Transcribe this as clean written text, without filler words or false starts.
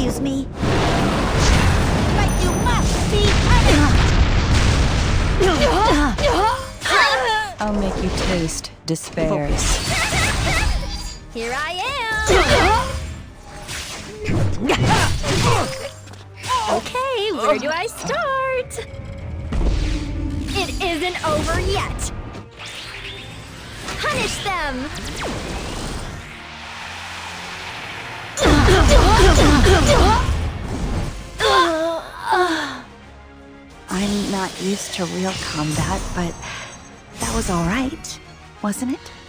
Excuse me. But you must be punished! I'll make you taste despair. Here I am! Okay, where do I start? It isn't over yet! Punish them! I'm not used to real combat, but that was all right, wasn't it?